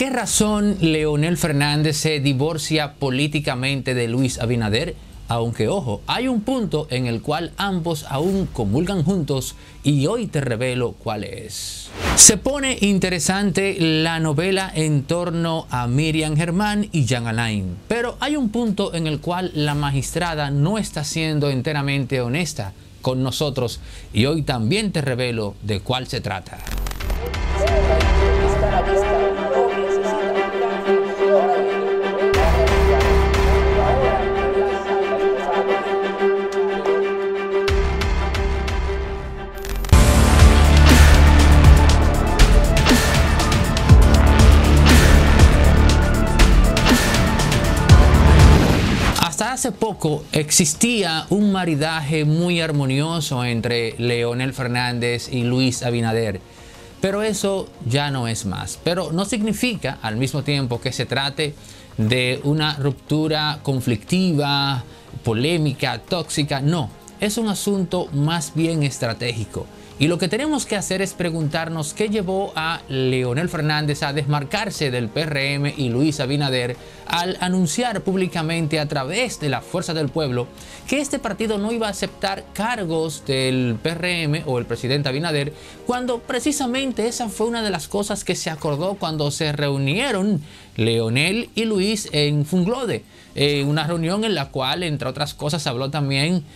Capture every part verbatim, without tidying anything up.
qué razón Leonel Fernández se divorcia políticamente de Luis Abinader? Aunque, ojo, hay un punto en el cual ambos aún comulgan juntos y hoy te revelo cuál es. Se pone interesante la novela en torno a Miriam Germán y Jean Alain, pero hay un punto en el cual la magistrada no está siendo enteramente honesta con nosotros y hoy también te revelo de cuál se trata. Hasta hace poco existía un maridaje muy armonioso entre Leonel Fernández y Luis Abinader, pero eso ya no es más. Pero no significa al mismo tiempo que se trate de una ruptura conflictiva, polémica, tóxica. No, es un asunto más bien estratégico. Y lo que tenemos que hacer es preguntarnos qué llevó a Leonel Fernández a desmarcarse del P R M y Luis Abinader al anunciar públicamente a través de la Fuerza del Pueblo que este partido no iba a aceptar cargos del P R M o el presidente Abinader, cuando precisamente esa fue una de las cosas que se acordó cuando se reunieron Leonel y Luis en Funglode. Eh, una reunión en la cual, entre otras cosas, se habló también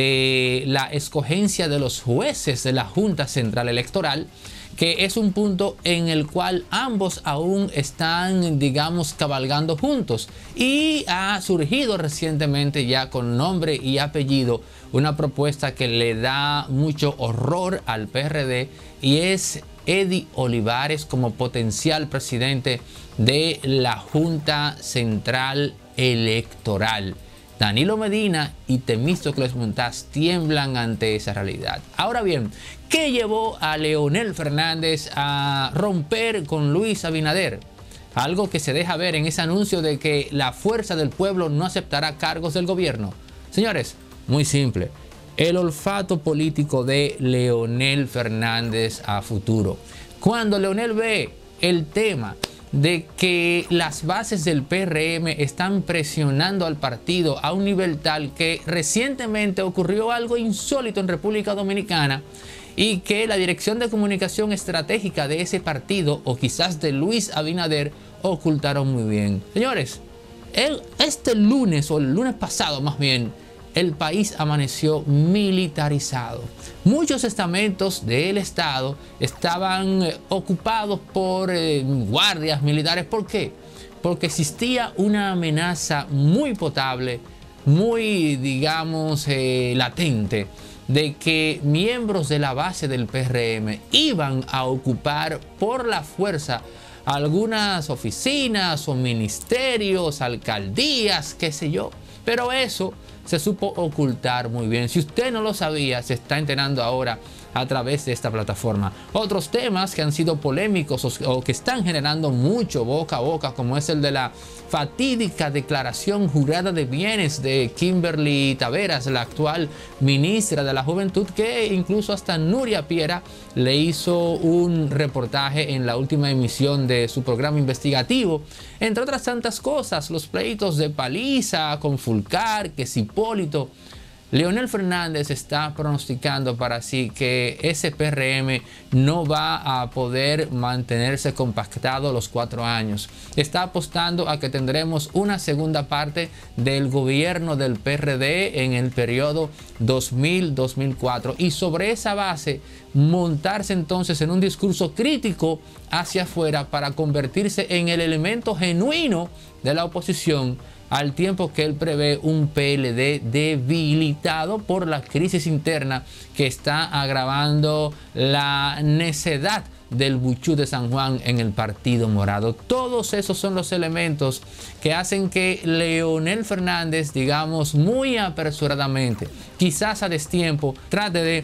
de la escogencia de los jueces de la Junta Central Electoral, que es un punto en el cual ambos aún están, digamos, cabalgando juntos. Y ha surgido recientemente ya con nombre y apellido una propuesta que le da mucho horror al P R D y es Eddie Olivares como potencial presidente de la Junta Central Electoral. Danilo Medina y Temístocles Montaz tiemblan ante esa realidad. Ahora bien, ¿qué llevó a Leonel Fernández a romper con Luis Abinader? Algo que se deja ver en ese anuncio de que la Fuerza del Pueblo no aceptará cargos del gobierno. Señores, muy simple. El olfato político de Leonel Fernández a futuro. Cuando Leonel ve el tema de que las bases del P R M están presionando al partido a un nivel tal que recientemente ocurrió algo insólito en República Dominicana y que la Dirección de Comunicación Estratégica de ese partido o quizás de Luis Abinader ocultaron muy bien. Señores, el, este lunes o el lunes pasado más bien, el país amaneció militarizado. Muchos estamentos del Estado estaban eh, ocupados por eh, guardias militares. ¿Por qué? Porque existía una amenaza muy potable, muy, digamos, eh, latente, de que miembros de la base del P R M iban a ocupar por la fuerza algunas oficinas o ministerios, alcaldías, qué sé yo. Pero eso se supo ocultar muy bien. Si usted no lo sabía, se está enterando ahora a través de esta plataforma. Otros temas que han sido polémicos o, o que están generando mucho boca a boca, como es el de la fatídica declaración jurada de bienes de Kimberly Taveras, la actual ministra de la Juventud, que incluso hasta Nuria Piera le hizo un reportaje en la última emisión de su programa investigativo. Entre otras tantas cosas, los pleitos de Paliza con Fulcar, que es Hipólito. Leonel Fernández está pronosticando para sí que ese P R M no va a poder mantenerse compactado los cuatro años. Está apostando a que tendremos una segunda parte del gobierno del P R D en el periodo dos mil a dos mil cuatro y sobre esa base montarse entonces en un discurso crítico hacia afuera para convertirse en el elemento genuino de la oposición, al tiempo que él prevé un P L D debilitado por la crisis interna que está agravando la necedad del Buchú de San Juan en el Partido Morado. Todos esos son los elementos que hacen que Leonel Fernández, digamos, muy apresuradamente, quizás a destiempo, trate de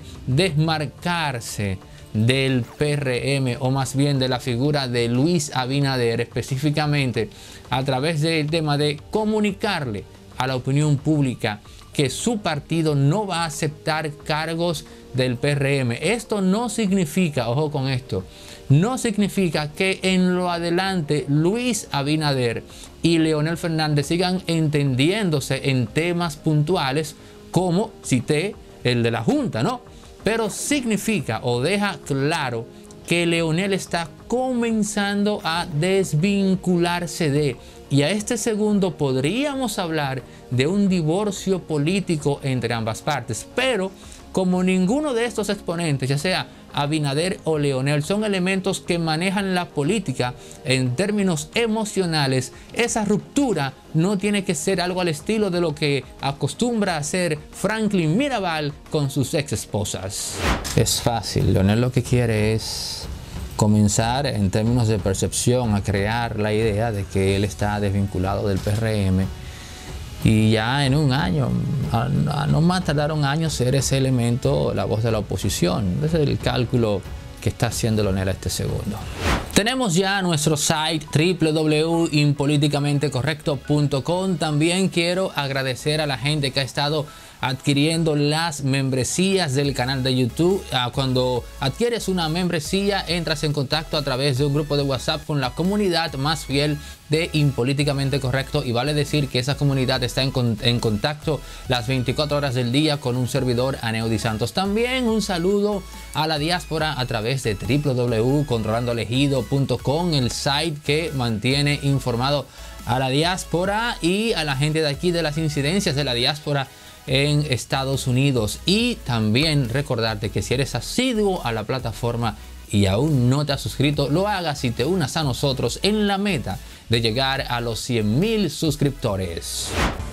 desmarcarse del P R M o más bien de la figura de Luis Abinader, específicamente a través del tema de comunicarle a la opinión pública que su partido no va a aceptar cargos del P R M. Esto no significa, ojo con esto, no significa que en lo adelante Luis Abinader y Leonel Fernández sigan entendiéndose en temas puntuales, como cité el de la Junta, ¿no? Pero significa o deja claro que Leonel está comenzando a desvincularse de, y a este segundo podríamos hablar de un divorcio político entre ambas partes, pero como ninguno de estos exponentes, ya sea Abinader o Leonel, son elementos que manejan la política en términos emocionales, esa ruptura no tiene que ser algo al estilo de lo que acostumbra hacer Franklin Mirabal con sus ex esposas. Es fácil, Leonel lo que quiere es comenzar en términos de percepción a crear la idea de que él está desvinculado del P R M, y ya en un año, a, a no más tardar un año, ser ese elemento la voz de la oposición. Ese es el cálculo que está haciendo Leonel a este segundo. Tenemos ya nuestro site w w w punto impolíticamente correcto punto com. También quiero agradecer a la gente que ha estado adquiriendo las membresías del canal de YouTube. Cuando adquieres una membresía, entras en contacto a través de un grupo de WhatsApp con la comunidad más fiel de Impolíticamente Correcto, y vale decir que esa comunidad está en, con, en contacto las veinticuatro horas del día con un servidor, Aneudi Santos. También un saludo a la diáspora a través de w w w punto controlando elegido punto com, el site que mantiene informado a la diáspora y a la gente de aquí de las incidencias de la diáspora en Estados Unidos. Y también recordarte que si eres asiduo a la plataforma y aún no te has suscrito, lo hagas y te unas a nosotros en la meta de llegar a los cien mil suscriptores.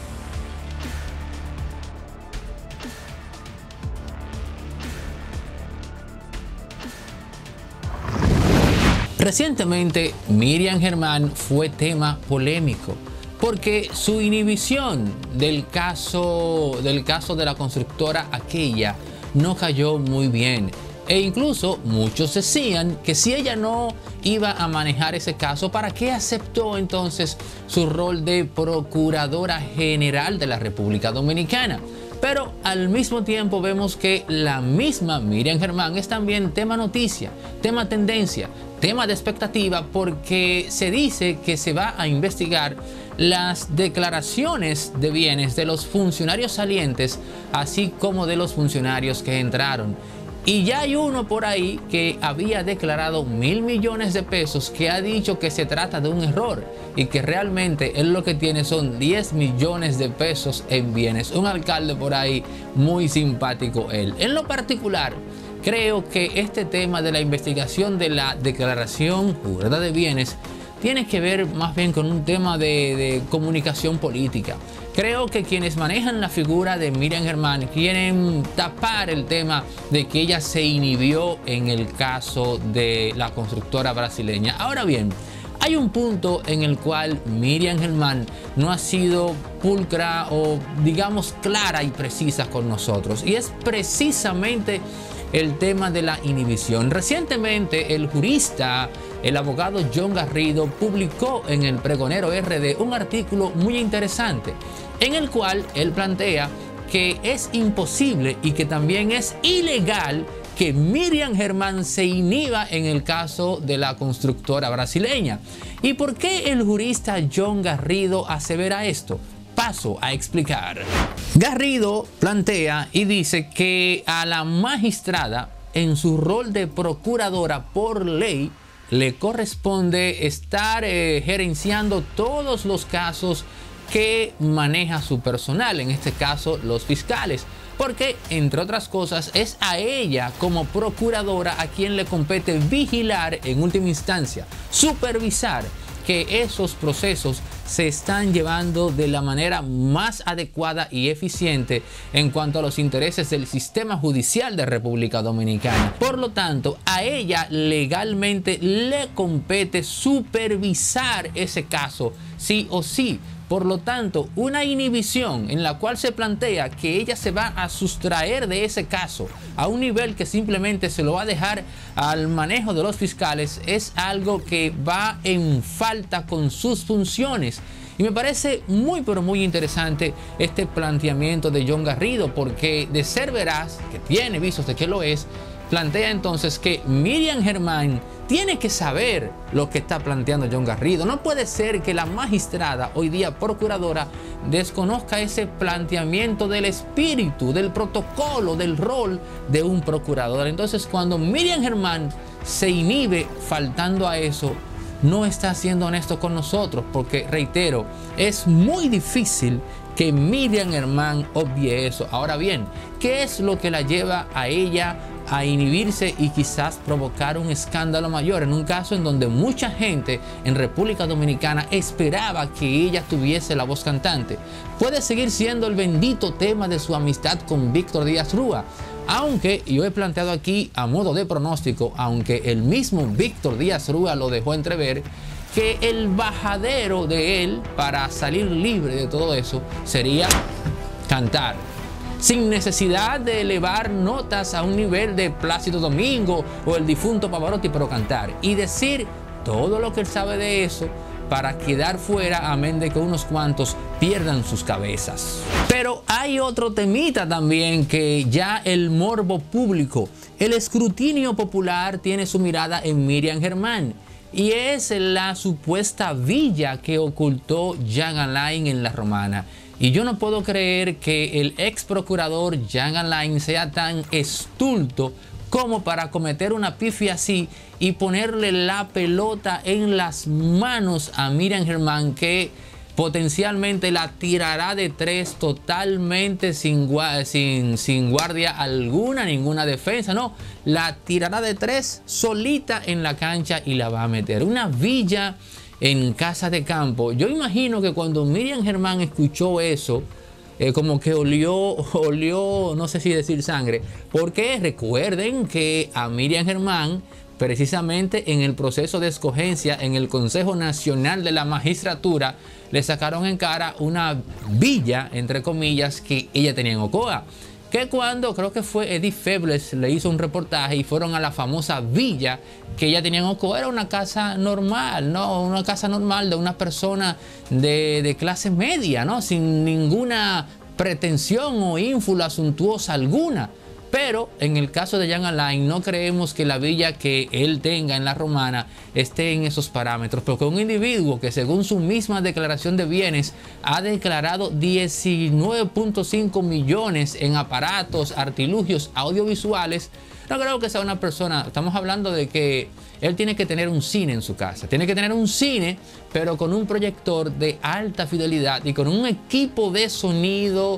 Recientemente, Miriam Germán fue tema polémico porque su inhibición del caso, del caso de la constructora aquella no cayó muy bien. E incluso muchos decían que si ella no iba a manejar ese caso, ¿para qué aceptó entonces su rol de Procuradora General de la República Dominicana? Pero al mismo tiempo vemos que la misma Miriam Germán es también tema noticia, tema tendencia, tema de expectativa, porque se dice que se va a investigar las declaraciones de bienes de los funcionarios salientes, así como de los funcionarios que entraron. Y ya hay uno por ahí que había declarado mil millones de pesos, que ha dicho que se trata de un error y que realmente él lo que tiene son diez millones de pesos en bienes. Un alcalde por ahí muy simpático él. En lo particular, creo que este tema de la investigación de la declaración jurada de bienes tiene que ver más bien con un tema de, de comunicación política. Creo que quienes manejan la figura de Miriam Germán quieren tapar el tema de que ella se inhibió en el caso de la constructora brasileña. Ahora bien, hay un punto en el cual Miriam Germán no ha sido pulcra o digamos clara y precisa con nosotros, y es precisamente el tema de la inhibición. Recientemente el jurista, el abogado John Garrido, publicó en el Pregonero R D un artículo muy interesante en el cual él plantea que es imposible y que también es ilegal que Miriam Germán se inhiba en el caso de la constructora brasileña. ¿Y por qué el jurista John Garrido asevera esto? Paso a explicar. Garrido plantea y dice que a la magistrada, en su rol de procuradora por ley, le corresponde estar eh, gerenciando todos los casos que maneja su personal, en este caso los fiscales, porque entre otras cosas es a ella como procuradora a quien le compete vigilar, en última instancia supervisar que esos procesos se están llevando de la manera más adecuada y eficiente en cuanto a los intereses del sistema judicial de República Dominicana. Por lo tanto, a ella legalmente le compete supervisar ese caso, sí o sí. Por lo tanto, una inhibición en la cual se plantea que ella se va a sustraer de ese caso a un nivel que simplemente se lo va a dejar al manejo de los fiscales es algo que va en falta con sus funciones. Y me parece muy pero muy interesante este planteamiento de John Garrido, porque de ser veraz, que tiene visos de que lo es, plantea entonces que Miriam Germán tiene que saber lo que está planteando John Garrido. No puede ser que la magistrada, hoy día procuradora, desconozca ese planteamiento del espíritu, del protocolo, del rol de un procurador. Entonces, cuando Miriam Germán se inhibe faltando a eso, no está siendo honesto con nosotros, porque, reitero, es muy difícil que Miriam Germán obvie eso. Ahora bien, ¿qué es lo que la lleva a ella a inhibirse y quizás provocar un escándalo mayor en un caso en donde mucha gente en República Dominicana esperaba que ella tuviese la voz cantante? Puede seguir siendo el bendito tema de su amistad con Víctor Díaz Rúa, aunque yo he planteado aquí a modo de pronóstico, aunque el mismo Víctor Díaz Rúa lo dejó entrever, que el bajadero de él para salir libre de todo eso sería cantar, sin necesidad de elevar notas a un nivel de Plácido Domingo o el difunto Pavarotti, pero cantar y decir todo lo que él sabe de eso para quedar fuera, amén de que unos cuantos pierdan sus cabezas. Pero hay otro temita también, que ya el morbo público, el escrutinio popular tiene su mirada en Miriam Germán, y es la supuesta villa que ocultó Jean Alain en La Romana. Y yo no puedo creer que el ex procurador Jean Alain sea tan estulto como para cometer una pifia así y ponerle la pelota en las manos a Miriam Germán, que potencialmente la tirará de tres totalmente sin, sin, sin guardia alguna, ninguna defensa, no, la tirará de tres solita en la cancha y la va a meter. Una villa en casa de campo. Yo imagino que cuando Miriam Germán escuchó eso, eh, como que olió, olió, no sé si decir sangre, porque recuerden que a Miriam Germán, precisamente en el proceso de escogencia en el Consejo Nacional de la Magistratura, le sacaron en cara una villa, entre comillas, que ella tenía en Ocoa. Que cuando, creo que fue Edith Febles, le hizo un reportaje y fueron a la famosa villa que ella tenía en Ocoa, era una casa normal, ¿no? Una casa normal de una persona de, de clase media, ¿no? Sin ninguna pretensión o ínfula suntuosa alguna. Pero en el caso de Jean Alain no creemos que la villa que él tenga en La Romana esté en esos parámetros, porque un individuo que según su misma declaración de bienes ha declarado diecinueve punto cinco millones en aparatos, artilugios audiovisuales, no creo que sea una persona. Estamos hablando de que él tiene que tener un cine en su casa, tiene que tener un cine, pero con un proyector de alta fidelidad y con un equipo de sonido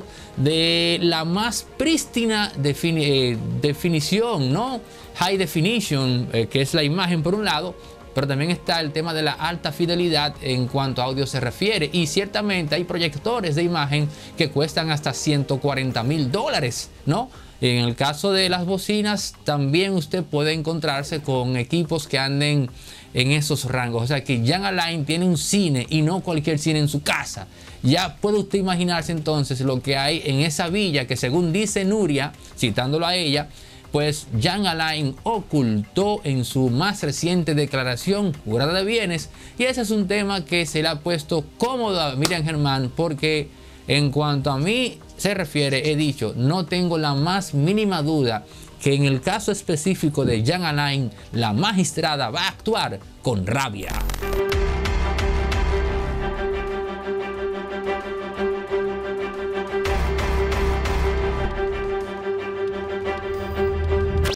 de la más prístina defini eh, definición, ¿no? High definition, eh, que es la imagen por un lado, pero también está el tema de la alta fidelidad en cuanto a audio se refiere. Y ciertamente hay proyectores de imagen que cuestan hasta ciento cuarenta mil dólares, ¿no? En el caso de las bocinas, también usted puede encontrarse con equipos que anden en esos rangos. O sea que Jean Alain tiene un cine y no cualquier cine en su casa. Ya puede usted imaginarse entonces lo que hay en esa villa que, según dice Nuria, citándolo a ella, pues Jean Alain ocultó en su más reciente declaración jurada de bienes. Y ese es un tema que se le ha puesto cómodo a Miriam Germán, porque en cuanto a mí se refiere, he dicho, no tengo la más mínima duda que en el caso específico de Jean Alain, la magistrada va a actuar con rabia.